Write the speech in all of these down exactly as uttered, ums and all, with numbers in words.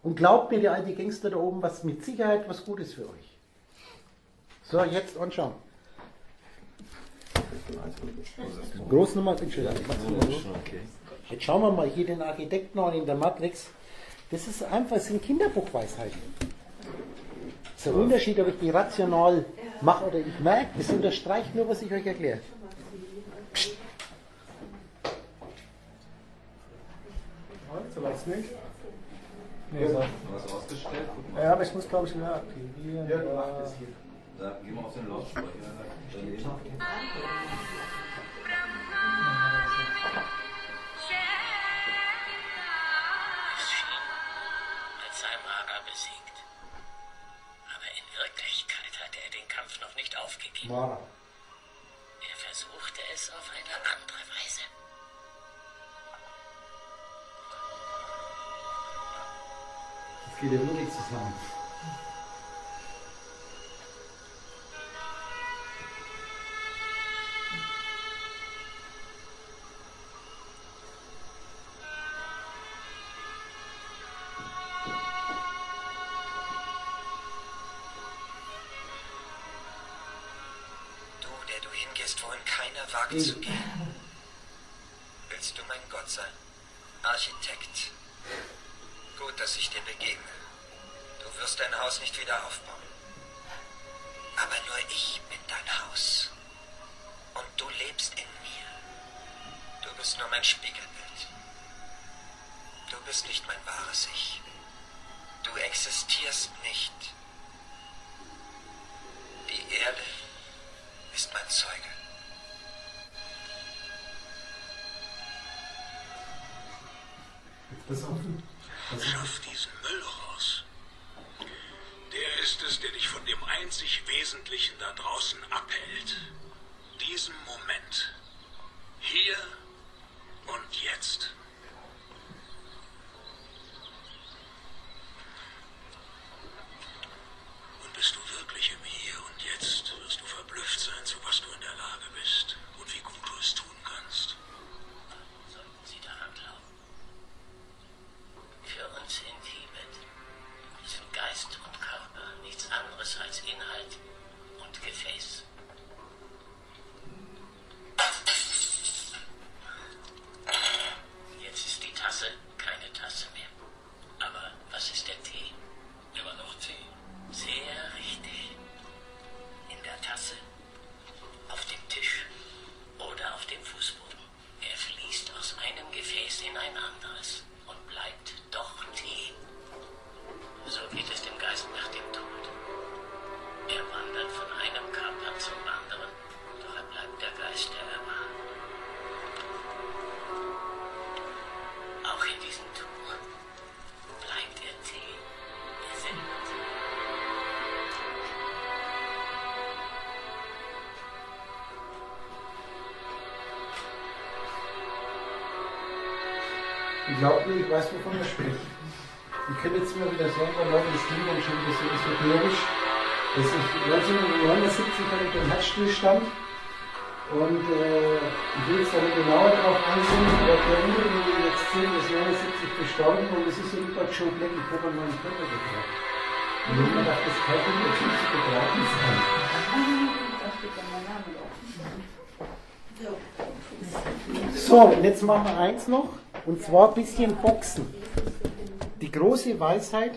Und glaubt mir, die alte Gangster da oben, was mit Sicherheit was Gutes für euch. So, jetzt anschauen. Großnummer, bitte schön. Jetzt schauen wir mal hier den Architekten an in der Matrix. Das ist einfach, das sind Kinderbuchweisheiten. Das ist der Unterschied, ob ich die rational mache oder ich merke. Das unterstreicht nur, was ich euch erkläre. Psst. So was nicht? Nee, so. Was ausgestellt? Ja, aber ich muss, glaube ich, wieder aktivieren. Ja, du machst das hier. Da gehen wir auf den Lautsprecher. Mara. Er versuchte es auf eine andere Weise. Das geht ja wirklich zusammen. Wagt zu gehen. Willst du mein Gott sein? Architekt. Gut, dass ich dir begegne. Du wirst dein Haus nicht wieder aufbauen. Aber nur ich bin dein Haus. Und du lebst in mir. Du bist nur mein Spiegelbild. Du bist nicht mein wahres Ich. Du existierst nicht. Die Erde ist mein Zeuge. Schaff diesen Müll raus. Der ist es, der dich von dem einzig Wesentlichen da draußen abhält. Diesen Moment. Hier und jetzt. Und bist du wirklich im Hier und Jetzt, wirst du verblüfft sein, zu was du in der Lage bist und wie gut du es tun kannst. Sollten Sie daran glauben? Für uns Intimen sind Geist und Körper nichts anderes als Inhalt und Gefäß. Jetzt ist die Tasse keine Tasse mehr. Aber was ist der Tee? Immer noch Tee. Sehr richtig. In der Tasse, auf dem Tisch oder auf dem Fußboden. Er fließt aus einem Gefäß in ein anderes und bleibt doch Tee. So geht es dem Geist nach dem Tod. Er wandert von einem Körper zum anderen, doch er bleibt der Geist, der er war. Auch in diesem Tuch bleibt er Tee, der sendet. Ich glaube mir, ich weiß, wovon er spricht. Ich könnte jetzt mal wieder sagen, da Leute, das klingt dann schon ein bisschen esoterisch. Das ist neunzehnhundertneunundsiebzig hatte ich den Herzstillstand und äh, ich will jetzt da nicht genauer drauf eingehen, aber der Ende, den wir jetzt sehen, ist neunundsiebzig gestorben und es ist so über Joe Black, ich habe an meinen Körper getragen. Und ich habe mir gedacht, das kann doch nicht zu betragen sein. So, und jetzt machen wir eins noch, und zwar ein bisschen Boxen. Die große Weisheit,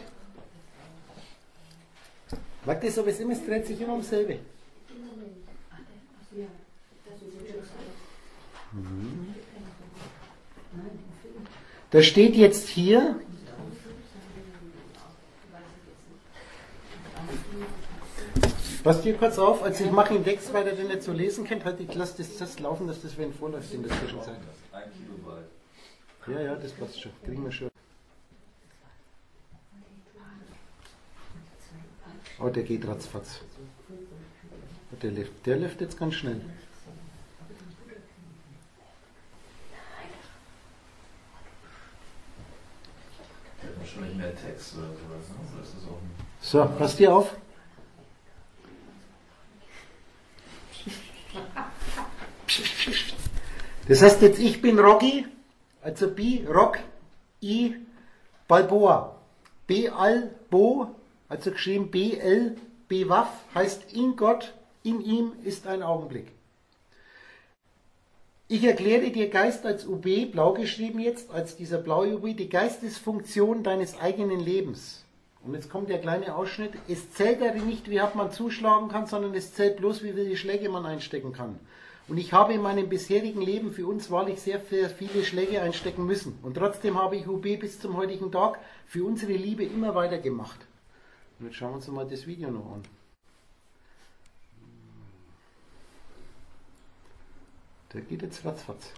merkt ihr so, was immer, es dreht sich immer um dasselbe. Da steht jetzt hier, passt hier kurz auf, also ich mache den Text, weil ihr den nicht so lesen könnt, halt ich lasse das, das laufen, dass das wenn vorläuft in der Zwischenzeit. Ja, ja, das passt schon, kriegen wir schon. Oh, der geht ratzfatz. Der läuft, der läuft jetzt ganz schnell. Der hat wahrscheinlich mehr Text oder sowas, ne? Oder ist das auch ein So, passt dir auf. Das heißt jetzt, ich bin Rocky, also B, Rock, I, Balboa. Beal Bo, also geschrieben B L, Bewaf, heißt in Gott, in ihm ist ein Augenblick. Ich erkläre dir Geist als U B, blau geschrieben jetzt, als dieser blaue U B, die Geistesfunktion deines eigenen Lebens. Und jetzt kommt der kleine Ausschnitt. Es zählt darin nicht, wie hart man zuschlagen kann, sondern es zählt bloß, wie viele Schläge man einstecken kann. Und ich habe in meinem bisherigen Leben für uns wahrlich sehr, sehr viele Schläge einstecken müssen. Und trotzdem habe ich U B bis zum heutigen Tag für unsere Liebe immer weiter gemacht. Und jetzt schauen wir uns mal das Video noch an. Der geht jetzt ratzfatz.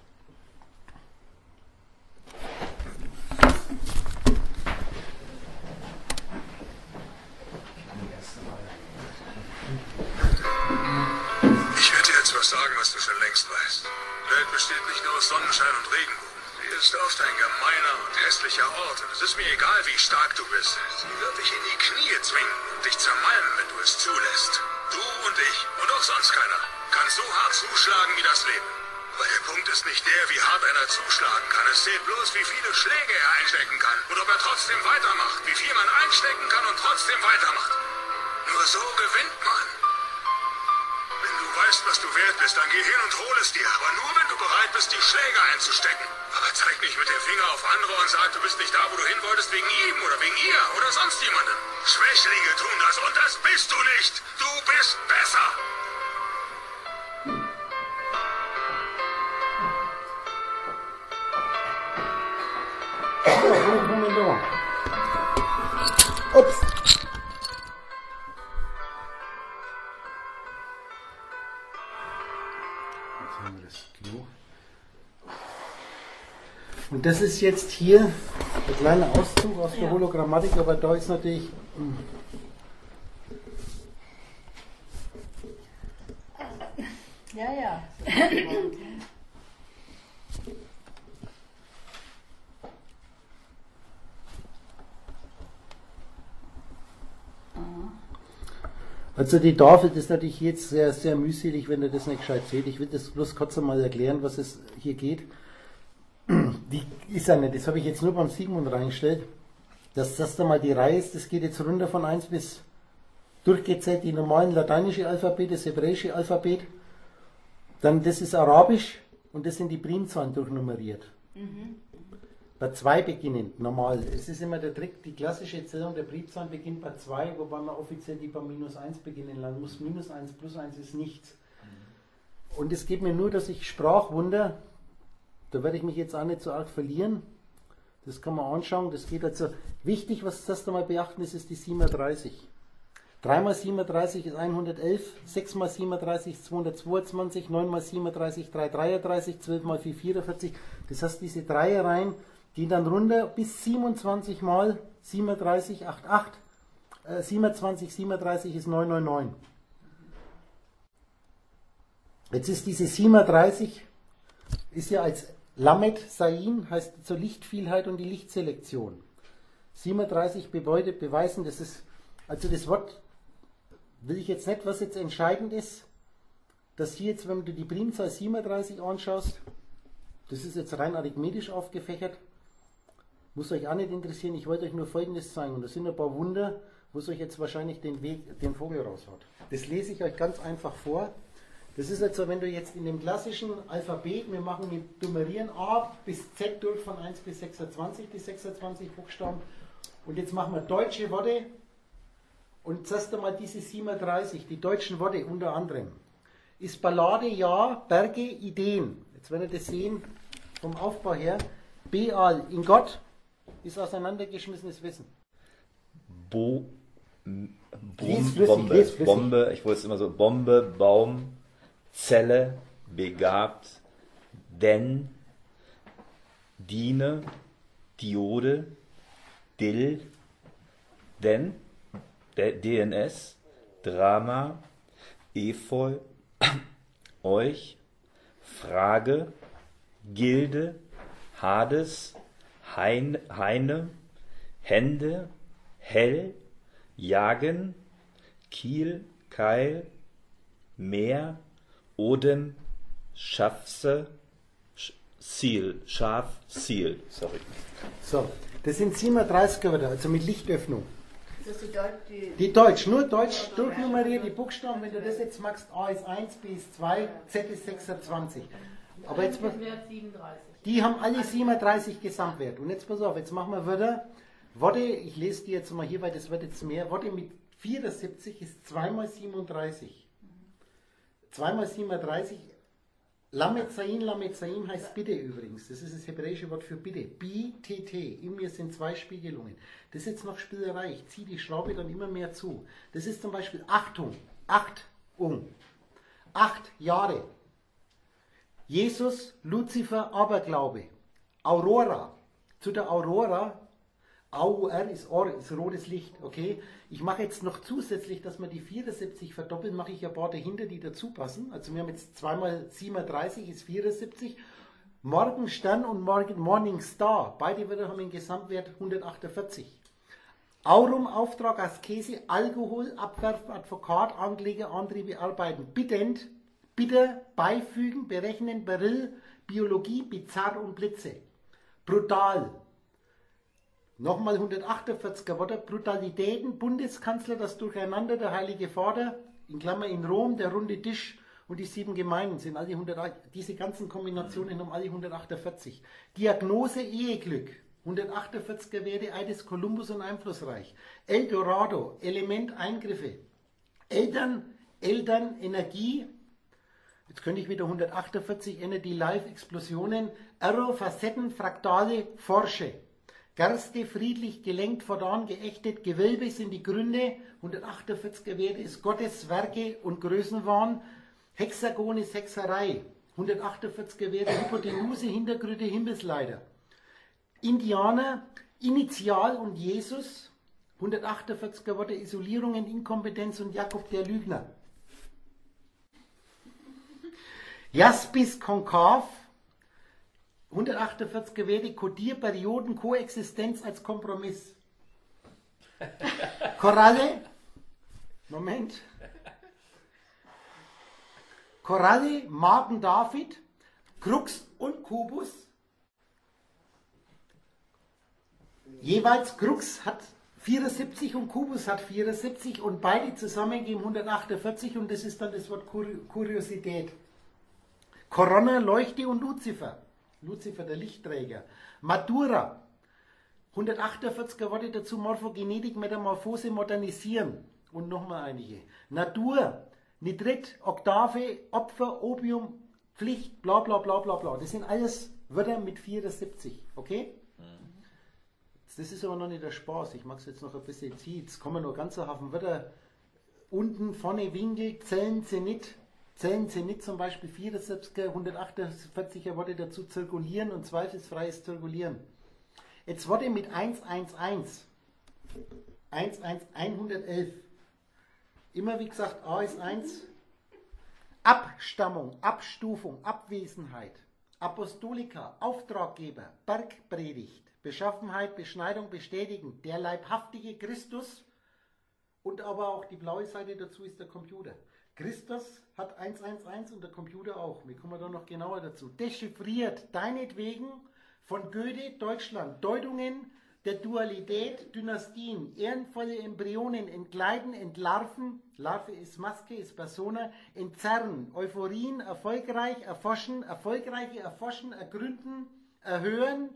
Ich werde dir jetzt was sagen, was du schon längst weißt. Die Welt besteht nicht nur aus Sonnenschein und Regenbogen. Sie ist oft ein gemeiner und hässlicher Ort. Und es ist mir egal, wie stark du bist. Sie wird dich in die Knie zwingen und dich zermalmen, wenn du es zulässt. Du und ich und auch sonst keiner kann so hart zuschlagen wie das Leben. Aber der Punkt ist nicht der, wie hart einer zuschlagen kann. Es zählt bloß, wie viele Schläge er einstecken kann. Und ob er trotzdem weitermacht. Wie viel man einstecken kann und trotzdem weitermacht. Nur so gewinnt man. Wenn du weißt, was du wert bist, dann geh hin und hol es dir. Aber nur, wenn du bereit bist, die Schläge einzustecken. Aber zeig nicht mit dem Finger auf andere und sag, du bist nicht da, wo du hin wolltest, wegen ihm oder wegen ihr oder sonst jemandem. Schwächlinge tun das und das bist du nicht. Du bist besser. Ups. Und das ist jetzt hier ein kleiner Auszug aus der Hologrammatik, aber da ist natürlich... Ja, ja. Also die Tafel ist natürlich jetzt sehr, sehr mühselig, wenn ihr das nicht gescheit seht. Ich will das bloß kurz einmal erklären, was es hier geht. Die ist ja nicht, das habe ich jetzt nur beim Sigmund reingestellt, dass das da mal die Reihe ist, das geht jetzt runter von eins bis durchgezählt, die normalen lateinische Alphabet, das hebräische Alphabet, dann das ist arabisch und das sind die Primzahlen durchnummeriert. Mhm. Bei zwei beginnend, normal. Es ist immer der Trick, die klassische Zählung der Primzahlen beginnt bei zwei, wobei man offiziell die bei minus eins beginnen lassen muss. Minus eins plus eins ist nichts. Und es geht mir nur, dass ich Sprachwunder, da werde ich mich jetzt auch nicht so arg verlieren. Das kann man anschauen. Das geht also wichtig, was das da mal beachten ist, ist die siebenunddreißig. drei mal siebenunddreißig ist hundertelf, sechs mal siebenunddreißig ist zweihundertzweiundzwanzig, neun mal siebenunddreißig dreihundertdreiunddreißig, zwölf mal vier vierundvierzig. Das heißt, diese Dreierreihen gehen dann runter bis siebenundzwanzig mal siebenunddreißig, achtundachtzig, äh, siebenundzwanzig, siebenunddreißig ist neunhundertneunundneunzig. Jetzt ist diese siebenunddreißig, ist ja als Lamed Sain, heißt zur Lichtvielheit und die Lichtselektion. siebenunddreißig bedeutet beweisen, das ist, also das Wort, will ich jetzt nicht, was jetzt entscheidend ist, dass hier jetzt, wenn du die Primzahl siebenunddreißig anschaust, das ist jetzt rein arithmetisch aufgefächert, muss euch auch nicht interessieren, ich wollte euch nur Folgendes zeigen, und das sind ein paar Wunder, wo es euch jetzt wahrscheinlich den Weg, den Vogel raushaut. Das lese ich euch ganz einfach vor. Das ist also, wenn du jetzt in dem klassischen Alphabet, wir machen mit Nummerieren A bis Z durch von eins bis sechsundzwanzig, die sechsundzwanzig Buchstaben, und jetzt machen wir deutsche Worte, und sagst du mal diese siebenunddreißig, die deutschen Worte unter anderem. Ist Ballade, ja, Berge, Ideen. Jetzt werdet ihr das sehen, vom Aufbau her. Beal, in Gott, ist auseinandergeschmissenes Wissen. Bo, Lies Bom, flüssig, Bombe, lies flüssig. Bombe, ich wollte es immer so, Bombe, Baum, Zelle, begabt, denn, Diene, Diode, Dill, denn, D N S, Drama, Efeu, euch, Frage, Gilde, Hades, Hein, Heine, Hände, Hell, Jagen, Kiel, Keil, Meer, Odem, Schafse, Sch- Ziel, Schaf, Ziel. Sorry. So, Das sind siebenunddreißiger Wörter, also mit Lichtöffnung. Das ist die, Deut die, Die Deutsch, nur Deutsch, durchnummeriert, die Buchstaben, wenn du das jetzt machst, A ist eins, B ist zwei, Z ist sechsundzwanzig. Aber jetzt, die haben alle siebenunddreißig Gesamtwert. Und jetzt pass auf, jetzt machen wir Wörter. Worte, ich lese die jetzt mal hier, weil das wird jetzt mehr. Worte mit vierundsiebzig ist zwei mal siebenunddreißig. zwei mal siebenunddreißig. Lametzain, Lametzain heißt Bitte übrigens. Das ist das hebräische Wort für Bitte. Bi, T, T. In mir sind zwei Spiegelungen. Das ist jetzt noch Spielerei. Ich ziehe die Schraube dann immer mehr zu. Das ist zum Beispiel Achtung. Achtung. Acht Jahre. Jesus, Luzifer, Aberglaube. Aurora. Zu der Aurora. A U R ist, Or, ist rotes Licht, okay? Ich mache jetzt noch zusätzlich, dass wir die vierundsiebzig verdoppeln, mache ich ein paar dahinter, die dazu passen. Also wir haben jetzt zwei mal siebenunddreißig ist vierundsiebzig. Morgenstern und Morgen, Morning Star, beide Wörter haben einen Gesamtwert hundertachtundvierzig. Aurum, Auftrag, Askese, Alkohol, Abwerfen, Advokat, Ankläger, Antriebe, Arbeiten. Bittend, bitter, beifügen, berechnen, Beryl, Biologie, bizarr und Blitze. Brutal. Nochmal hundertachtundvierziger Wörter. Brutalitäten, Bundeskanzler, das Durcheinander, der Heilige Vater, in Klammer in Rom, der runde Tisch und die sieben Gemeinden sind alle hundertachtzig. Diese ganzen Kombinationen haben alle hundertachtundvierzig. Diagnose, Eheglück. hundertachtundvierziger Werte, Eides Kolumbus und einflussreich. Eldorado, Element, Eingriffe. Eltern, Eltern, Energie. Jetzt könnte ich wieder hundertachtundvierzig, Energy, Life, Explosionen. Error, Facetten, Fraktale, Forsche. Gerste, friedlich, gelenkt, fortan, geächtet, Gewölbe sind die Gründe. hundertachtundvierziger Werte ist Gottes Werke und Größenwahn. Hexagon ist Hexerei. hundertachtundvierziger Werte, Hypotenuse, Hintergründe, Himmelsleiter. Indianer, Initial und Jesus. hundertachtundvierziger Worte, Isolierungen, Inkompetenz und Jakob der Lügner. Jaspis, konkav. hundertachtundvierziger Werte, Kodierperioden, Koexistenz als Kompromiss. Koralle, Moment. Koralle, Magen David, Krux und Kubus. Jeweils Krux hat vierundsiebzig und Kubus hat vierundsiebzig und beide zusammen geben hundertachtundvierzig und das ist dann das Wort Kur Kuriosität. Corona, Leuchte und Luzifer. Luzifer, der Lichtträger. Matura. hundertachtundvierziger Worte dazu. Morphogenetik, Metamorphose, Modernisieren. Und nochmal einige. Natur, Nitrit, Oktave, Opfer, Opium, Pflicht, bla bla bla bla bla. Das sind alles Wörter mit vierundsiebzig. Okay? Das ist aber noch nicht der Spaß. Ich mag es jetzt noch ein bisschen ziehen. Jetzt kommen noch ganz Haufen Wörter. Unten, vorne, Winkel, Zellen, Zenit. Zellen, Zenit zum Beispiel vierundsiebziger, hundertachtundvierziger Worte dazu, zirkulieren und zweifelsfreies Zirkulieren. Jetzt Worte mit hundertelf. hundertelf, hundertelf. Immer wie gesagt, A ist eins. Abstammung, Abstufung, Abwesenheit. Apostolika, Auftraggeber, Bergpredigt. Beschaffenheit, Beschneidung, bestätigen. Der leibhaftige Christus und aber auch die blaue Seite dazu ist der Computer. Christus hat hundertelf und der Computer auch. Wir kommen da noch genauer dazu. Dechiffriert, deinetwegen von Goethe, Deutschland. Deutungen der Dualität, Dynastien, ehrenvolle Embryonen, entgleiten, entlarven. Larve ist Maske, ist Persona. Entzerren, Euphorien, erfolgreich, erforschen, erfolgreiche erforschen, ergründen, erhöhen.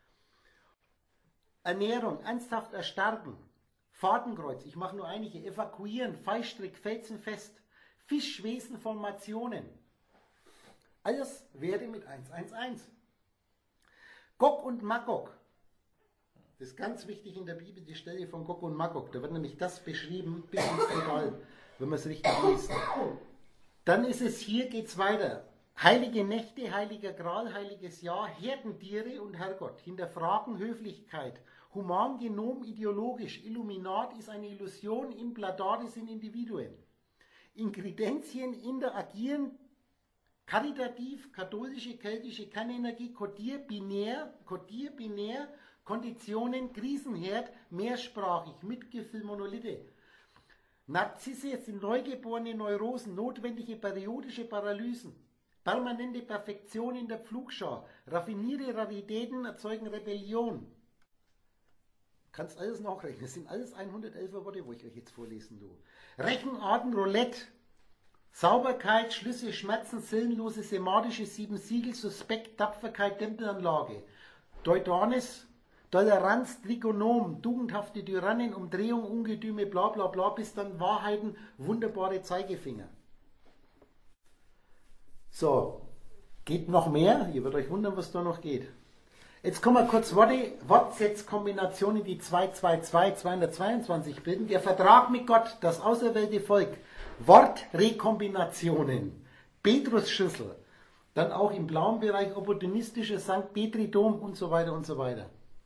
Ernährung, ernsthaft erstarken. Fadenkreuz, ich mache nur einige. Evakuieren, Fallstrick, felsenfest. Fischwesenformationen. Alles Werte mit hundertelf. Gog und Magog. Das ist ganz wichtig in der Bibel, die Stelle von Gog und Magog. Da wird nämlich das beschrieben, bis ins Total, wenn man es richtig liest. Dann ist es hier, geht es weiter. Heilige Nächte, heiliger Gral, heiliges Jahr, Herdentiere und Herrgott. Hinterfragen, Höflichkeit. Humangenom, ideologisch. Illuminat ist eine Illusion, Implantate sind Individuen. Inkredenzien, interagieren, karitativ, katholische, keltische Kernenergie, Kodier, binär, Kodier, binär, Konditionen, Krisenherd, mehrsprachig, Mitgefühl, Monolithe. Narzisse sind neugeborene Neurosen, notwendige periodische Paralysen, permanente Perfektion in der Pflugschar, raffinierte Raritäten erzeugen Rebellion. Kannst alles nachrechnen. Das sind alles hundertelf Worte, wo ich euch jetzt vorlesen tue. Rechenarten, Roulette, Sauberkeit, Schlüsse, Schmerzen, Sillenlose, Sematische, Sieben Siegel, Suspekt, Tapferkeit, Tempelanlage, Teutonis, Toleranz, Trigonom, tugendhafte Tyrannen, Umdrehung, Ungetüme, bla bla bla, bis dann Wahrheiten, wunderbare Zeigefinger. So, geht noch mehr? Ihr werdet euch wundern, was da noch geht. Jetzt kommen wir kurz Worte, Wortsetzkombinationen, die zwei zwei zwei, zweihundertzweiundzwanzig bilden. Der Vertrag mit Gott, das auserwählte Volk, Wortrekombinationen, Petrusschüssel, dann auch im blauen Bereich opportunistische Sankt Petri-Dom und so weiter und so weiter.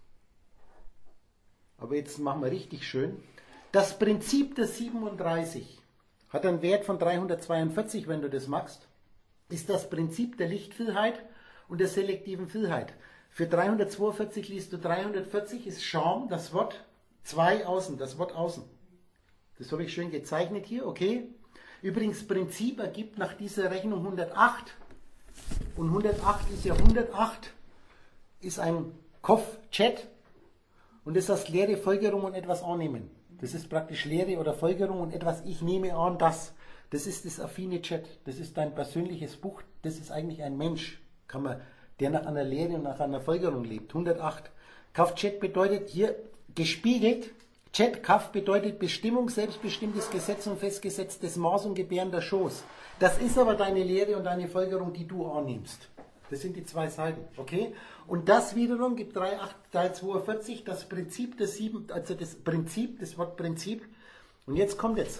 Aber jetzt machen wir richtig schön. Das Prinzip der siebenunddreißig hat einen Wert von dreihundertzweiundvierzig, wenn du das magst. Ist das Prinzip der Lichtvielheit und der selektiven Vielheit. Für dreihundertzweiundvierzig liest du dreihundertvierzig, ist Scham, das Wort, zwei außen, das Wort außen. Das habe ich schön gezeichnet hier, okay. Übrigens, Prinzip ergibt nach dieser Rechnung hundertacht. Und hundertacht ist ja hundertacht, ist ein Kopf-Chat. Und das heißt Lehre, Folgerung und etwas annehmen. Das ist praktisch Lehre oder Folgerung und etwas, ich nehme an, das. Das ist das affine Chat. Das ist dein persönliches Buch. Das ist eigentlich ein Mensch, kann man, der nach einer Lehre und nach einer Folgerung lebt. hundertacht. Kauf-Chat bedeutet hier gespiegelt. Chat, Kauf bedeutet Bestimmung, selbstbestimmtes Gesetz und festgesetztes Maß und gebärender Schoß. Das ist aber deine Lehre und deine Folgerung, die du annimmst. Das sind die zwei Seiten, okay? Und das wiederum gibt dreihundertzweiundvierzig, das Prinzip des sieben, also das Prinzip, das Wort Prinzip. Und jetzt kommt jetzt.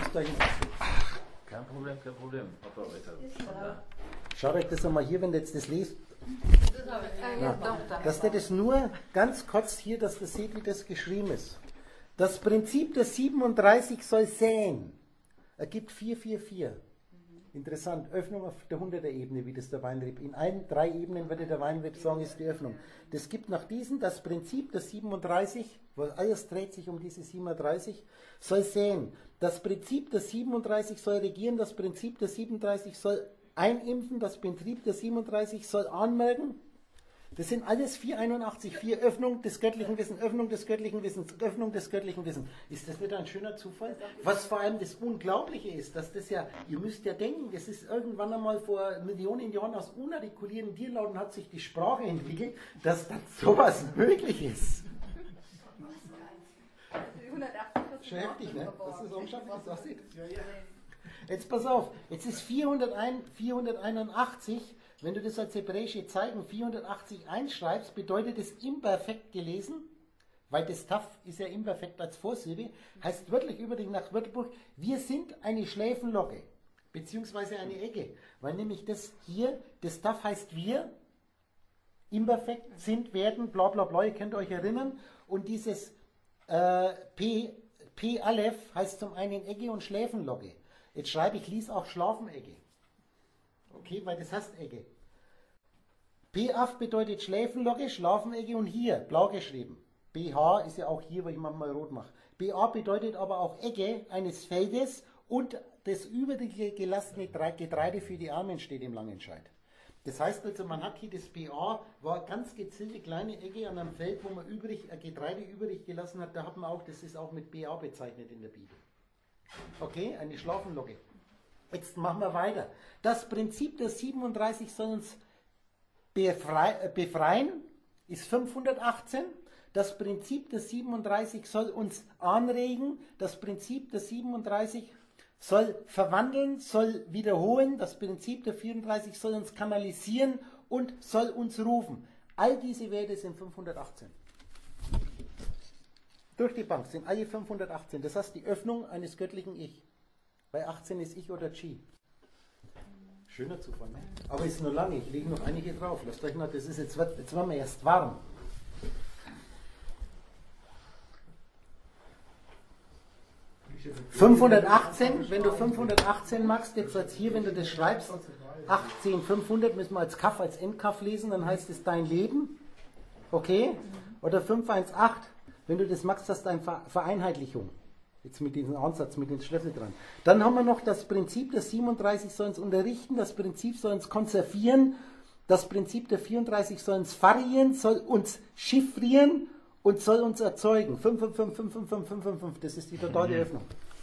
Kein Problem, kein Problem. Papa, weiter. Schaut euch das einmal hier, wenn ihr jetzt das lest. Ja, dass ihr das nur ganz kurz hier, dass ihr seht, wie das geschrieben ist. Das Prinzip der siebenunddreißig soll säen. Ergibt vier vier vier. Interessant, Öffnung auf der hunderter Ebene, wie das der Weinreb. In allen drei Ebenen würde der Weinreb sagen, ist die Öffnung. Das gibt nach diesem das Prinzip der siebenunddreißig, weil alles dreht sich um diese siebenunddreißig, soll säen. Das Prinzip der siebenunddreißig soll regieren, das Prinzip der siebenunddreißig soll einimpfen, das Prinzip der siebenunddreißig soll anmelden. Das sind alles vierhunderteinundachtzig, vier Öffnung des göttlichen Wissens, Öffnung des göttlichen Wissens, Öffnung des göttlichen Wissens. Ist das wieder ein schöner Zufall? Was vor allem das Unglaubliche ist, dass das ja, ihr müsst ja denken, das ist irgendwann einmal vor Millionen Jahren aus unartikulierten Tierlauten hat sich die Sprache entwickelt, dass dann sowas möglich ist. Schon heftig, ne? Das ist unglaublich, wie das aussieht. Jetzt pass auf, jetzt ist vierhunderteinundachtzig, wenn du das als hebräische Zeichen vierhundertachtzig einschreibst, bedeutet es imperfekt gelesen, weil das Taf ist ja imperfekt als Vorsilbe, heißt wörtlich übrigens nach Wörterbuch, wir sind eine Schläfenlocke, beziehungsweise eine Ecke, weil nämlich das hier, das Taf heißt wir, imperfekt, sind, werden, bla bla bla, ihr könnt euch erinnern, und dieses äh, P, P Aleph heißt zum einen Ecke und Schläfenlocke. Jetzt schreibe ich, lies auch Schlafenecke. Okay, weil das heißt Ecke. P A F bedeutet Schläfenlocke, Schlafenecke und hier, blau geschrieben. B H ist ja auch hier, wo ich manchmal rot mache. B A bedeutet aber auch Ecke eines Feldes und das übrige gelassene Getreide für die Armen steht im Langenscheid. Das heißt also, man hat hier das B A, war ganz gezielte kleine Ecke an einem Feld, wo man übrig, Getreide übrig gelassen hat, da hat man auch, das ist auch mit B A bezeichnet in der Bibel. Okay, eine Schlafenlocke. Jetzt machen wir weiter. Das Prinzip der siebenunddreißig soll uns befrei befreien, ist fünfhundertachtzehn. Das Prinzip der siebenunddreißig soll uns anregen. Das Prinzip der siebenunddreißig soll verwandeln, soll wiederholen. Das Prinzip der vierunddreißig soll uns kanalisieren und soll uns rufen. All diese Werte sind fünfhundertachtzehn. Durch die Bank sind alle fünfhundertachtzehn. Das heißt die Öffnung eines göttlichen Ich. Bei achtzehn ist Ich oder Chi. Schöner Zufall, ne? Aber ist nur lange, ich lege noch einige drauf. Lasst euch noch, das ist jetzt, jetzt werden wir erst warm. fünfhundertachtzehn, wenn du fünfhundertachtzehn machst, jetzt als hier, wenn du das schreibst, achtzehn, fünfhundert müssen wir als Kaff, als Endkaff lesen, dann heißt es dein Leben. Okay? Oder fünfhunderachtzehn, wenn du das machst, hast du eine Vereinheitlichung. Jetzt mit diesem Ansatz, mit den Schlüssel dran. Dann haben wir noch das Prinzip der siebenunddreißig soll uns unterrichten, das Prinzip soll uns konservieren, das Prinzip der vierunddreißig soll uns variieren, soll uns chiffrieren und soll uns erzeugen. fünf fünf fünf fünf fünf fünf fünf fünf fünf, das ist die totale Öffnung.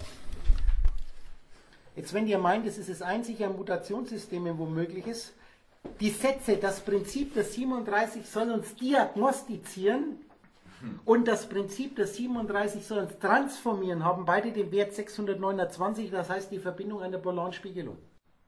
Jetzt, wenn ihr meint, das ist das einzige an Mutationssystemen, wo möglich ist, die Sätze, das Prinzip der siebenunddreißig soll uns diagnostizieren und das Prinzip der siebenunddreißig soll uns transformieren, haben beide den Wert sechshundertneunundzwanzig, das heißt die Verbindung einer Polarenspiegelung.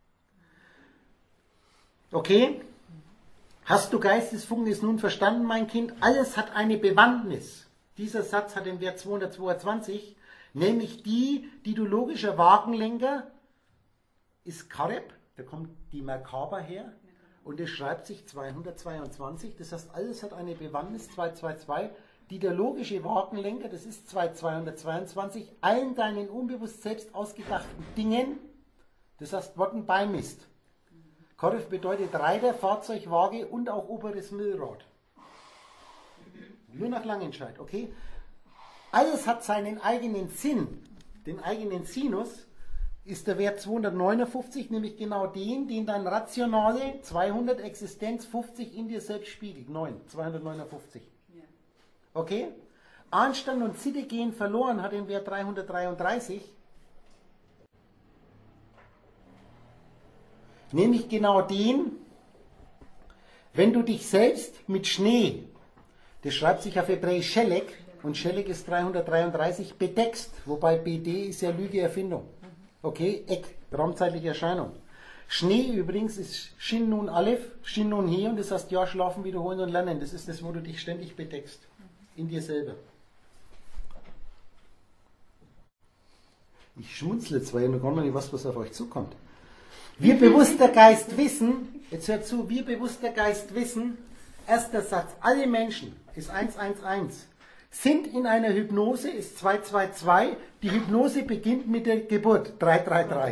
Okay? Hast du Geistesfunken nun verstanden, mein Kind? Alles hat eine Bewandtnis. Dieser Satz hat den Wert zweihundertzweiundzwanzig, nämlich die, die du logischer Wagenlenker ist Kareb, da kommt die Merkaba her und es schreibt sich zweihundertzweiundzwanzig, das heißt, alles hat eine Bewandtnis zweihundertzweiundzwanzig, die der logische Wagenlenker, das ist zweihundertzweiundzwanzig, allen deinen unbewusst selbst ausgedachten Dingen, das heißt Worten beimisst. Kareb bedeutet Reiter, Fahrzeug, Waage und auch oberes Müllrad. Nur nach Langenscheid, okay? Alles hat seinen eigenen Sinn, den eigenen Sinus, ist der Wert zweihundertneunundfünfzig, nämlich genau den, den dein rationale zweihundert Existenz fünfzig in dir selbst spiegelt. neun, zweihundertneunundfünfzig. Okay? Anstand und Sitte gehen verloren, hat den Wert dreihundertdreiunddreißig. Nämlich genau den, wenn du dich selbst mit Schnee, das schreibt sich auf Hebräisch Schelek, und Schelek ist dreihundertdreiunddreißig, bedeckst, wobei B D ist ja Lüge, Erfindung. Okay, Eck, raumzeitliche Erscheinung. Schnee übrigens ist Shin Nun Aleph, Shin Nun He, und das heißt ja, schlafen, wiederholen und lernen. Das ist das, wo du dich ständig bedeckst. In dir selber. Ich schmunzle jetzt, weil ich noch gar nicht weiß, was auf euch zukommt. Wir bewusster Geist wissen, jetzt hört zu, wir bewusster Geist wissen, erster Satz, alle Menschen ist eins eins eins. Sind in einer Hypnose, ist zwei zwei zwei, die Hypnose beginnt mit der Geburt, drei drei drei.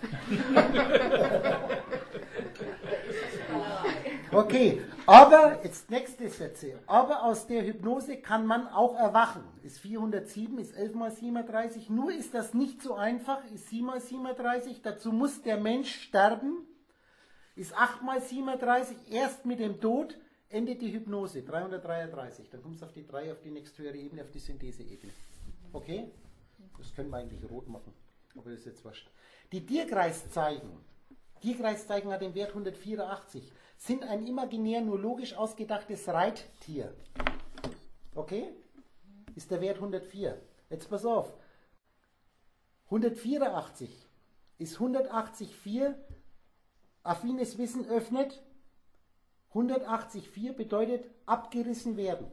Okay, aber, jetzt nächste Sätze, aber aus der Hypnose kann man auch erwachen, ist vierhundertsieben, ist elf mal siebenunddreißig, nur ist das nicht so einfach, ist sieben mal siebenunddreißig, dazu muss der Mensch sterben, ist acht mal siebenunddreißig, erst mit dem Tod endet die Hypnose, dreihundertdreiunddreißig. Dann kommst du auf die drei, auf die nächsthöhere Ebene, auf die Synthese-Ebene. Okay? Das können wir eigentlich rot machen, aber das ist jetzt wurscht. Die Tierkreiszeichen, Tierkreiszeichen hat den Wert hundertvierundachtzig, sind ein imaginär nur logisch ausgedachtes Reittier. Okay? Ist der Wert hundertvier. Jetzt pass auf. hundertvierundachtzig ist hundertachtzig vier, affines Wissen öffnet, hundertachtzig vier bedeutet abgerissen werden.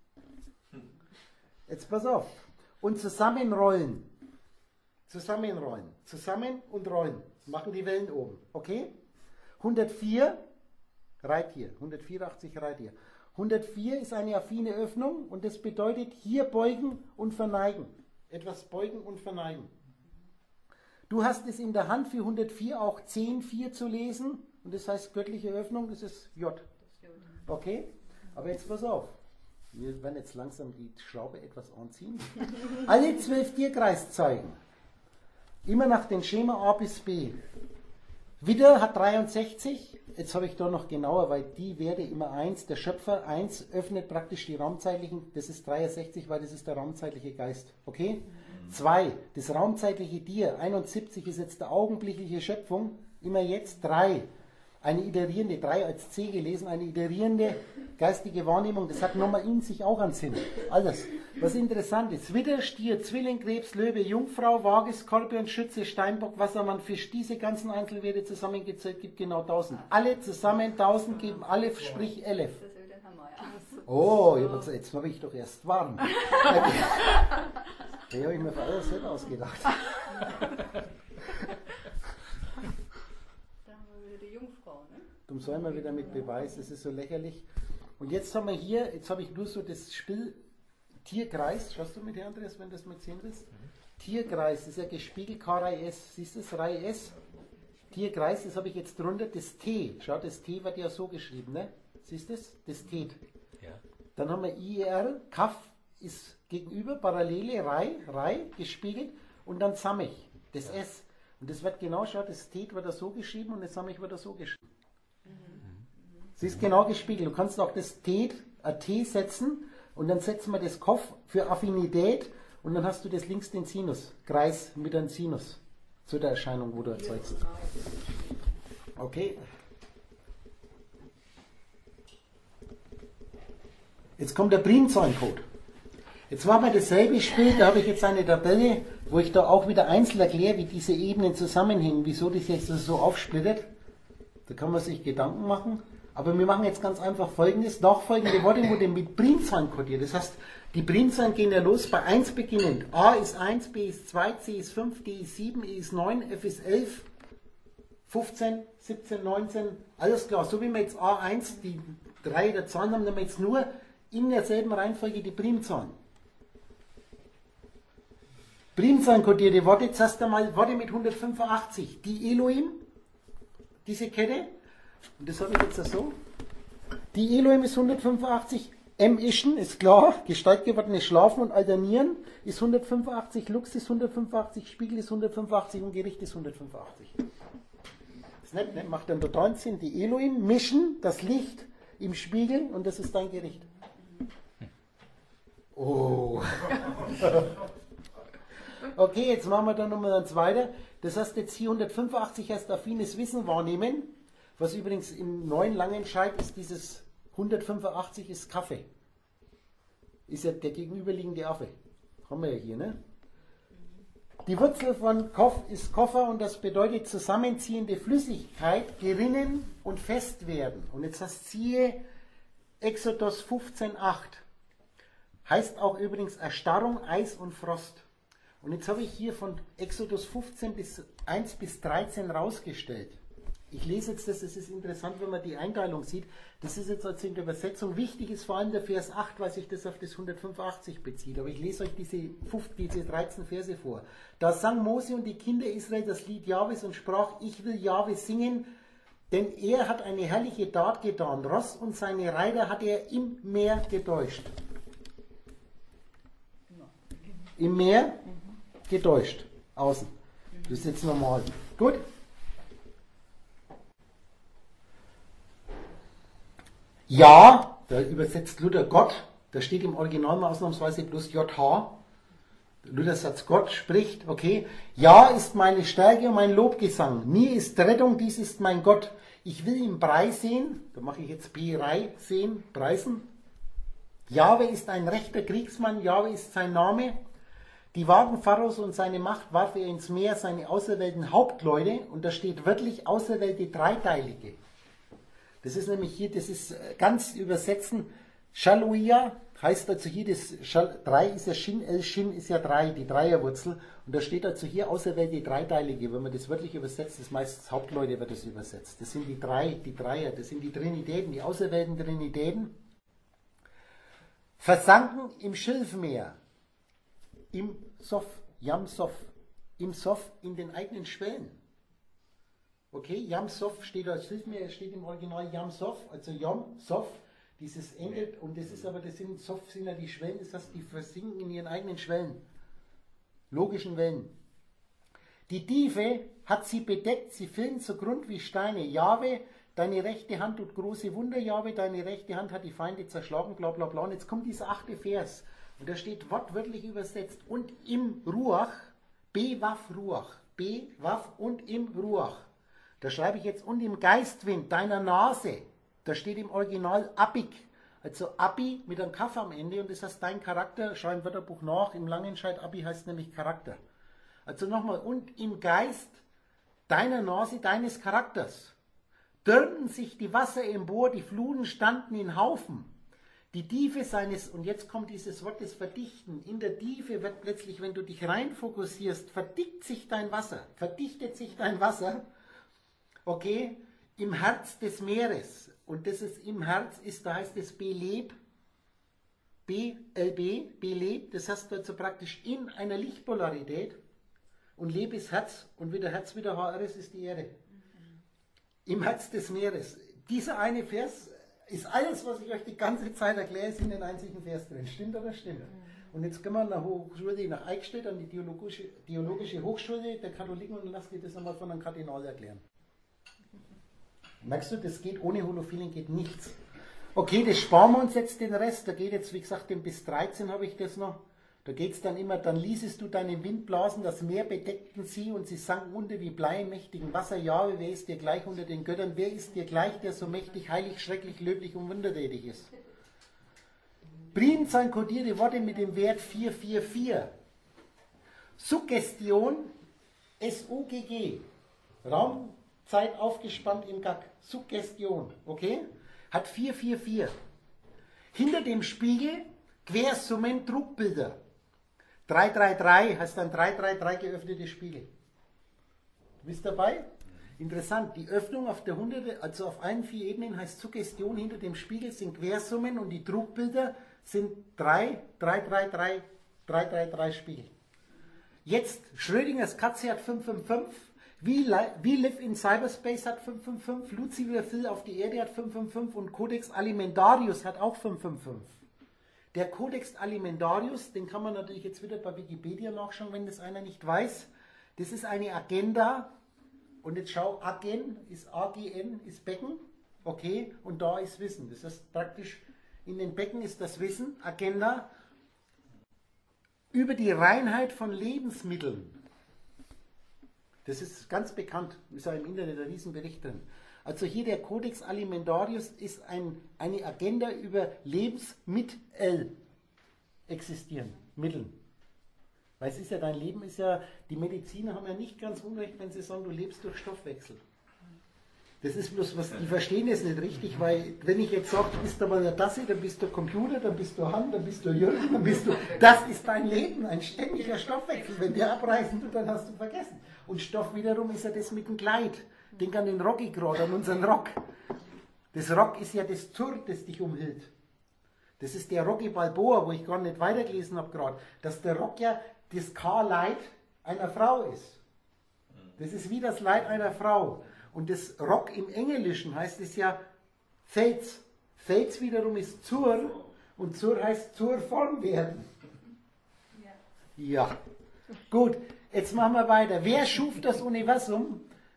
Jetzt pass auf. Und zusammenrollen. Zusammenrollen. Zusammen und rollen. Machen die Wellen oben. Okay? hundertvier, Reittier. hundertvierundachtzig Reittier. hundertvier ist eine affine Öffnung und das bedeutet hier beugen und verneigen. Etwas beugen und verneigen. Du hast es in der Hand für hundertvier auch zehn vier zu lesen und das heißt göttliche Öffnung, das ist J. Okay? Aber jetzt pass auf. Wir werden jetzt langsam die Schraube etwas anziehen. Alle zwölf Tierkreiszeichen. Immer nach dem Schema A bis B. Widder hat dreiundsechzig. Jetzt habe ich da noch genauer, weil die Werte immer eins. Der Schöpfer eins öffnet praktisch die raumzeitlichen. Das ist dreiundsechzig, weil das ist der raumzeitliche Geist. Okay? zwei. Das raumzeitliche Dir. einundsiebzig ist jetzt der augenblickliche Schöpfung. Immer jetzt drei. Eine iterierende, drei als C gelesen, eine iterierende geistige Wahrnehmung, das hat nochmal in sich auch einen Sinn. Alles. Was interessant ist, Widder, Stier, Zwilling, Krebs, Löwe, Jungfrau, Waage, Skorpion, Schütze, Steinbock, Wassermann, Fisch, diese ganzen Einzelwerte zusammengezählt gibt genau tausend. Alle zusammen tausend geben Aleph, sprich Elef. Oh, jetzt habe ich doch erst warm. Die habe ich mir für alles selber ausgedacht. Darum soll man wieder mit Beweis, das ist so lächerlich. Und jetzt haben wir hier, jetzt habe ich nur so das Spiel Tierkreis, schaust du mit her, Andreas, wenn das mit sehen willst? Mhm. Tierkreis, das ist ja gespiegelt K drei S, siehst du das, Reihe S? Tierkreis, das habe ich jetzt drunter, das T, schau, das T wird ja so geschrieben, ne? Siehst du das? Das T. Ja. Dann haben wir I R, Kaff ist gegenüber, Parallele, Rei, Rei, gespiegelt und dann Sammich, das ja. S. Und das wird genau, schau, das T wird da so geschrieben und das Sammich wird da so geschrieben. Sie ist genau gespiegelt. Du kannst auch das T, ein T setzen, und dann setzen wir das Kopf für Affinität und dann hast du das links den Sinus, Kreis mit einem Sinus zu der Erscheinung, wo du erzeugst. Okay. Jetzt kommt der Primzahlencode. Jetzt machen wir dasselbe Spiel, da habe ich jetzt eine Tabelle, wo ich da auch wieder einzeln erkläre, wie diese Ebenen zusammenhängen, wieso das jetzt so aufsplittet. Da kann man sich Gedanken machen. Aber wir machen jetzt ganz einfach Folgendes. Nachfolgende Worte wurden mit Primzahlen kodiert. Das heißt, die Primzahlen gehen ja los bei eins beginnend. A ist eins, B ist zwei, C ist fünf, D ist sieben, E ist neun, F ist elf, fünfzehn, siebzehn, neunzehn. Alles klar. So wie wir jetzt A eins, die drei der Zahlen haben, haben wir jetzt nur in derselben Reihenfolge die Primzahlen. Primzahlen kodierte Worte. Jetzt hast du mal Worte mit hundertfünfundachtzig. Die Elohim, diese Kette. Und das habe ich jetzt so. Die Elohim ist hundertfünfundachtzig, M Ischen ist klar, gestaltgewordenes Schlafen und Alternieren ist hundertfünfundachtzig, Lux ist hundertfünfundachtzig, Spiegel ist hundertfünfundachtzig und Gericht ist hundertfünfundachtzig. Das ist nett, ne? Macht dann totalen Sinn. Die Elohim mischen das Licht im Spiegel und das ist dein Gericht. Oh. Okay, jetzt machen wir dann nochmal eins weiter. Das heißt jetzt hier hundertfünfundachtzig heißt affines Wissen wahrnehmen. Was übrigens im neuen Langenscheid ist, dieses hundertfünfundachtzig ist Kaffee. Ist ja der gegenüberliegende Affe. Haben wir ja hier, ne? Die Wurzel von Koff ist Koffer und das bedeutet zusammenziehende Flüssigkeit, gerinnen und fest werden. Und jetzt hast siehe Exodus fünfzehn acht. Heißt auch übrigens Erstarrung, Eis und Frost. Und jetzt habe ich hier von Exodus fünfzehn bis eins bis dreizehn rausgestellt. Ich lese jetzt das, es ist interessant, wenn man die Einteilung sieht. Das ist jetzt also in der Übersetzung. Wichtig ist vor allem der Vers acht, weil sich das auf das hundertfünfundachtzig bezieht. Aber ich lese euch diese, diese dreizehn Verse vor. Da sang Mose und die Kinder Israel das Lied Jahwes und sprach, ich will Jahwe singen, denn er hat eine herrliche Tat getan. Ross und seine Reiter hat er im Meer getäuscht. Im Meer getäuscht. Außen. Das ist jetzt normal. Gut. Ja, da übersetzt Luther Gott, da steht im Original mal ausnahmsweise bloß J H. Luther sagt Gott, spricht, okay. Ja ist meine Stärke und mein Lobgesang. Mir ist Rettung, dies ist mein Gott. Ich will ihn preisen, da mache ich jetzt P-Rei sehen, preisen. Jahwe ist ein rechter Kriegsmann, Jahwe ist sein Name. Die Wagen Pharaos und seine Macht warf er ins Meer, seine auserwählten Hauptleute, und da steht wörtlich auserwählte Dreiteilige. Das ist nämlich hier, das ist ganz übersetzen, Shaluia heißt also hier, das drei ist ja Shin, El Shin ist ja drei, die Dreierwurzel, und da steht also hier auserwählte Dreiteilige. Wenn man das wörtlich übersetzt, das meistens Hauptleute wird das übersetzt. Das sind die drei, die Dreier, das sind die Trinitäten, die auserwählten Trinitäten. Versanken im Schilfmeer, im Sof, Yam Sof, im Sof, in den eigenen Schwellen. Okay, Yam Sof steht als Schilfmeer, steht im Original Yam Sof, also Yam Sof, dieses endet, und das ist aber, das sind, Sof sind ja die Schwellen, das heißt, die versinken in ihren eigenen Schwellen, logischen Wellen. Die Tiefe hat sie bedeckt, sie fielen zugrund wie Steine. Jahwe, deine rechte Hand tut große Wunder, Jahwe, deine rechte Hand hat die Feinde zerschlagen, bla bla bla. Und jetzt kommt dieser achte Vers, und da steht wortwörtlich übersetzt, und im Ruach, Be-Waf Ruach, Be-Waf und im Ruach. Da schreibe ich jetzt, und im Geistwind deiner Nase, da steht im Original Abik, also Abi mit einem Kaff am Ende, und das heißt dein Charakter, schau im Wörterbuch nach, im Langenscheid Abi heißt nämlich Charakter. Also nochmal, und im Geist deiner Nase, deines Charakters, dürrten sich die Wasser empor, die Fluten standen in Haufen. Die Tiefe seines, und jetzt kommt dieses Wort des Verdichten, in der Tiefe wird plötzlich, wenn du dich rein fokussierst, verdickt sich dein Wasser, verdichtet sich dein Wasser, okay, im Herz des Meeres. Und das ist im Herz ist, da heißt es Beleb, B L B, Beleb, das heißt also praktisch in einer Lichtpolarität, und Leb ist Herz, und wieder Herz, wieder H R S ist die Erde. Im Herz des Meeres. Dieser eine Vers ist alles, was ich euch die ganze Zeit erkläre, ist in den einzigen Vers drin. Stimmt oder stimmt? Und jetzt gehen wir nach Hochschule nach Eichstätt, an die Theologische, Theologische Hochschule der Katholiken, und lasst dir das einmal von einem Kardinal erklären. Merkst du, das geht ohne Holophilen geht nichts. Okay, das sparen wir uns jetzt den Rest. Da geht jetzt, wie gesagt, den bis dreizehn habe ich das noch. Da geht es dann immer, dann ließest du deinen Wind blasen, das Meer bedeckten sie und sie sanken unter wie Blei im mächtigen Wasser. Jahwe, wer ist dir gleich unter den Göttern? Wer ist dir gleich, der so mächtig, heilig, schrecklich, löblich und wundertätig ist? Prim sein kodierte Worte mit dem Wert vier vier vier. Suggestion, S U G G. Raumzeit aufgespannt im Gag. Suggestion, okay? Hat vier vier vier. Hinter dem Spiegel Quersummen Trugbilder. drei drei drei heißt dann drei drei drei geöffnete Spiegel. Du bist dabei? Interessant, die Öffnung auf der hundert, also auf allen vier Ebenen heißt Suggestion, hinter dem Spiegel sind Quersummen und die Trugbilder sind drei drei drei drei drei drei drei Spiegel. Jetzt, Schrödingers Katze hat fünf fünf fünf, We, We Live in Cyberspace hat fünf fünf fünf, Lucifer Phil auf die Erde hat fünf fünf fünf und Codex Alimentarius hat auch fünf fünf fünf. Der Codex Alimentarius, den kann man natürlich jetzt wieder bei Wikipedia nachschauen, wenn das einer nicht weiß. Das ist eine Agenda. Und jetzt schau, Agen ist A G N, ist Becken. Okay, und da ist Wissen. Das heißt praktisch, in den Becken ist das Wissen, Agenda, über die Reinheit von Lebensmitteln. Das ist ganz bekannt, ist ja im Internet ein Riesenbericht drin. Also hier der Codex Alimentarius ist ein, eine Agenda über Lebensmittel existieren, Mitteln. Weil es ist ja, dein Leben ist ja, die Mediziner haben ja nicht ganz unrecht, wenn sie sagen, du lebst durch Stoffwechsel. Das ist bloß, was, die verstehen das nicht richtig, weil wenn ich jetzt sage, du bist aber eine Tasse, dann bist du Computer, dann bist du Hand, dann bist du Jürgen, dann bist du, das ist dein Leben, ein ständiger Stoffwechsel. Wenn der abreißen tut, dann hast du vergessen. Und Stoff wiederum ist ja das mit dem Kleid. Denk an den Rocky gerade, an unseren Rock. Das Rock ist ja das Zur, das dich umhüllt. Das ist der Rocky Balboa, wo ich gar nicht weitergelesen habe gerade, dass der Rock ja das K-Leid einer Frau ist. Das ist wie das Leid einer Frau. Und das Rock im Englischen heißt es ja Fates. Fates wiederum ist Zur und Zur heißt zur Form werden. Ja. Ja. Gut, jetzt machen wir weiter. Wer schuf das Universum?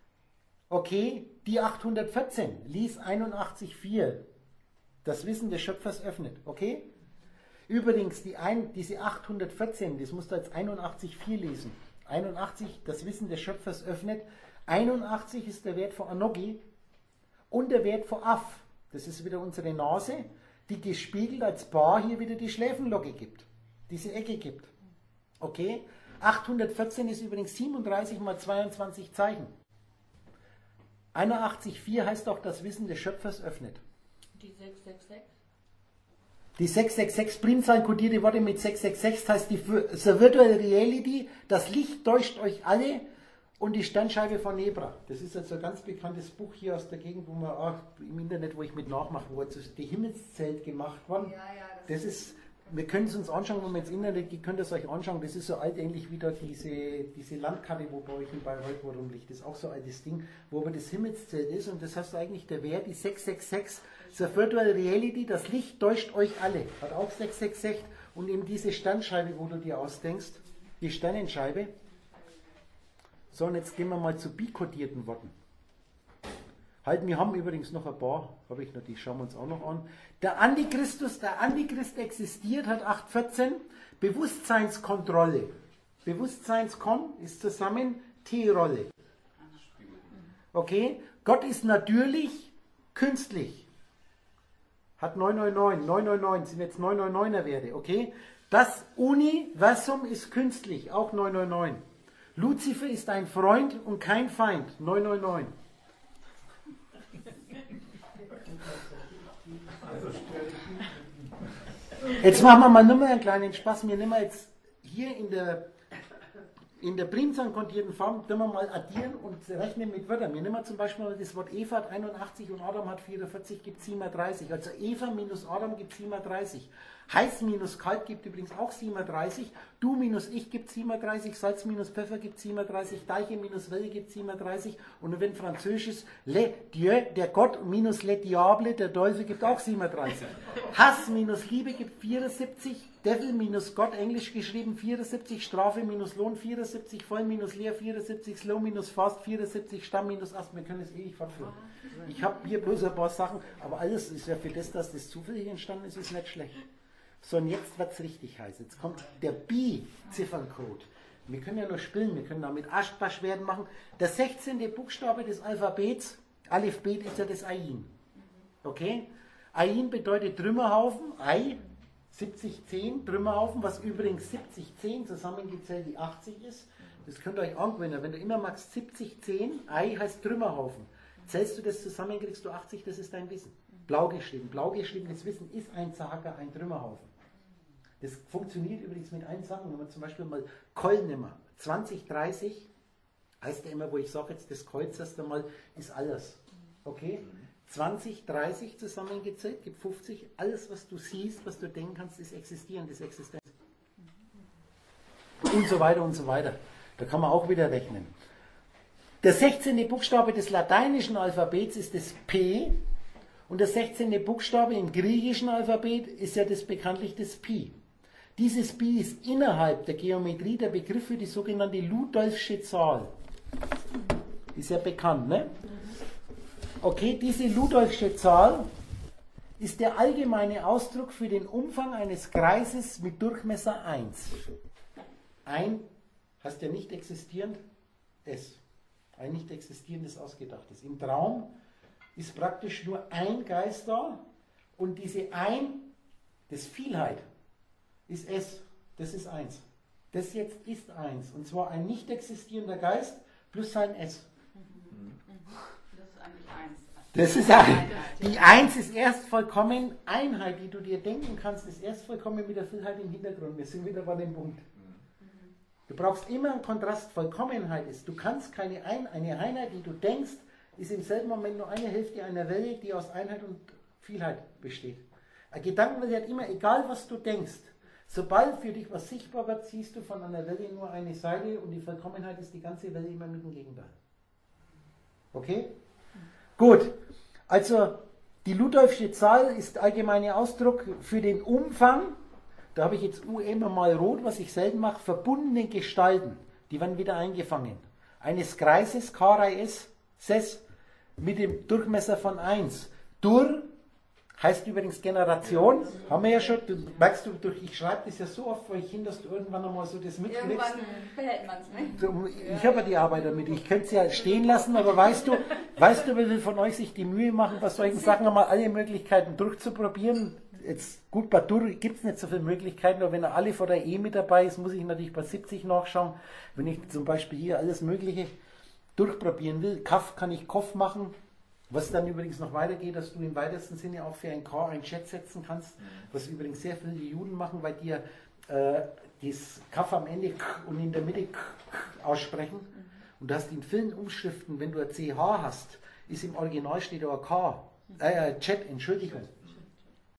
Okay, die achthundertvierzehn, lies einundachtzig vier. Das Wissen des Schöpfers öffnet. Okay? Übrigens, die ein, diese achthundertvierzehn, das musst du als einundachtzig vier lesen. einundachtzig, das Wissen des Schöpfers öffnet. einundachtzig ist der Wert von Anogi und der Wert von Af. Das ist wieder unsere Nase, die gespiegelt als Bar hier wieder die Schläfenlocke gibt. Diese Ecke gibt. Okay? achthundertvierzehn ist übrigens siebenunddreißig mal zweiundzwanzig Zeichen. einundachtzig vier heißt auch, das Wissen des Schöpfers öffnet. Die sechs sechs sechs? Die sechs sechs sechs, Primzahlen kodierte Worte mit sechs sechs sechs heißt die the Virtual Reality, das Licht täuscht euch alle und die Sternscheibe von Nebra. Das ist jetzt ein ganz bekanntes Buch hier aus der Gegend, wo man auch im Internet, wo ich mit nachmache, wo jetzt die Himmelszelt gemacht worden. Ja, ja, das, Das ist, wir können es uns anschauen, wenn wir ins Internet geht, könnt ihr es euch anschauen. Das ist so alt ähnlich wie da diese, diese Landkarte, wo bei euch in Bayreuth wo rumliegt. Das ist auch so ein altes Ding, wo aber das Himmelszelt ist und das heißt eigentlich der Wert, die sechs sechs sechs, the Virtual Reality, das Licht täuscht euch alle. Hat auch sechs sechs sechs und eben diese Sternscheibe, wo du dir ausdenkst, die Sternenscheibe. So, und jetzt gehen wir mal zu bikodierten Worten. Halt, wir haben übrigens noch ein paar, habe ich noch, die schauen wir uns auch noch an. Der Antichristus, der Antichrist existiert, hat acht vierzehn. Bewusstseinskontrolle. Bewusstseinskon ist zusammen T-Rolle. Okay? Gott ist natürlich, künstlich. Hat neun neun neun, neun neun neun, sind jetzt neun neun neuner Werte, okay? Das Universum ist künstlich, auch neun neun neun. Lucifer ist ein Freund und kein Feind, neun neun neun. Jetzt machen wir mal nur mal einen kleinen Spaß. Wir nehmen jetzt hier in der, in der Primzahlen kodierten Form, tun wir mal addieren und rechnen mit Wörtern. Wir nehmen zum Beispiel mal das Wort Eva hat einundachtzig und Adam hat vierundvierzig, gibt siebenunddreißig. Also Eva minus Adam gibt siebenunddreißig. Heiß minus kalt gibt übrigens auch siebenunddreißig. Du minus ich gibt siebenunddreißig. Salz minus Pfeffer gibt siebenunddreißig. Deiche minus Welle gibt siebenunddreißig. Und wenn Französisch ist, Le Dieu, der Gott, minus Le Diable, der Teufel, gibt auch siebenunddreißig. Hass minus Liebe gibt vierundsiebzig. Devil minus Gott, englisch geschrieben, vierundsiebzig. Strafe minus Lohn, vierundsiebzig. Voll minus leer, vierundsiebzig. Slow minus fast, vierundsiebzig. Stamm minus Ast. Wir können es ewig fortführen. Ich habe hier bloß ein paar Sachen, aber alles ist ja für das, dass das zufällig entstanden ist, ist nicht schlecht. So, und jetzt wird es richtig heiß. Jetzt kommt der Bi-Zifferncode. Wir können ja nur spielen, wir können damit Aschbaschwerden machen. Der sechzehnte Buchstabe des Alphabets, Alphabet ist ja das Ain. Okay? Ain bedeutet Trümmerhaufen, Ei, siebzig zehn, Trümmerhaufen, was übrigens siebzig zehn zusammengezählt die achtzig ist. Das könnt ihr euch angewöhnen. Wenn du immer magst siebzig zehn, Ei heißt Trümmerhaufen. Zählst du das zusammen, kriegst du achtzig, das ist dein Wissen. Blau geschrieben. Blau geschriebenes Wissen ist ein Zager, ein Trümmerhaufen. Das funktioniert übrigens mit allen Sachen. Wenn man zum Beispiel mal Keul nehmen, zwanzig dreißig, heißt ja immer, wo ich sage jetzt das Kreuz erst einmal, ist alles. Okay? zwanzig dreißig zusammengezählt, gibt fünfzig. Alles, was du siehst, was du denken kannst, ist existierend, ist Existenz. Und so weiter und so weiter. Da kann man auch wieder rechnen. Der sechzehnte Buchstabe des lateinischen Alphabets ist das P. Und der sechzehnte Buchstabe im griechischen Alphabet ist ja das bekanntlich das Pi. Dieses Pi ist innerhalb der Geometrie der Begriff für die sogenannte Ludolfsche Zahl. Ist ja bekannt, ne? Okay, diese Ludolfsche Zahl ist der allgemeine Ausdruck für den Umfang eines Kreises mit Durchmesser eins. Ein heißt ja nicht existierend, S. Ein nicht existierendes Ausgedachtes. Im Traum ist praktisch nur ein Geist da und diese Ein, das Vielheit, ist S, das ist eins. Das jetzt ist eins und zwar ein nicht existierender Geist plus sein S. Das ist eigentlich eins. Das ist ein. Die eins ist erst vollkommen Einheit, die du dir denken kannst, ist erst vollkommen mit der Vielheit im Hintergrund. Wir sind wieder bei dem Punkt. Du brauchst immer einen Kontrast, Vollkommenheit ist. Du kannst keine Ein eine Einheit, die du denkst, ist im selben Moment nur eine Hälfte einer Welle, die aus Einheit und Vielheit besteht. Ein Gedankenwelle hat immer, egal was du denkst, sobald für dich was sichtbar wird, siehst du von einer Welle nur eine Seite und die Vollkommenheit ist die ganze Welle immer mit dem Gegenteil. Okay? Gut. Also die Ludolfsche Zahl ist allgemeiner Ausdruck für den Umfang, da habe ich jetzt U immer mal rot, was ich selten mache, verbundene Gestalten, die werden wieder eingefangen. Eines Kreises, K drei S, Ses, mit dem Durchmesser von eins. Dur heißt übrigens Generation, haben wir ja schon, du merkst du, durch, ich schreibe das ja so oft vor euch hin, dass du irgendwann einmal so das mitkriegst. Irgendwann behält man es, ne? Ich habe ja die Arbeit damit, ich könnte es ja stehen lassen, aber weißt du, weißt du, wie viele von euch sich die Mühe machen, bei solchen Sachen einmal alle Möglichkeiten durchzuprobieren? Jetzt, gut, bei Dur gibt es nicht so viele Möglichkeiten, aber wenn er alle vor der E mit dabei ist, muss ich natürlich bei siebzig nachschauen. Wenn ich zum Beispiel hier alles Mögliche durchprobieren will, Kaff kann ich Kopf machen, was dann übrigens noch weitergeht, dass du im weitesten Sinne auch für ein K ein Chat setzen kannst, was übrigens sehr viele Juden machen, weil die ja äh, das Kaff am Ende und in der Mitte aussprechen. Und du hast in vielen Umschriften, wenn du ein C H hast, ist im Original steht da ein K, äh, Chat, Entschuldigung.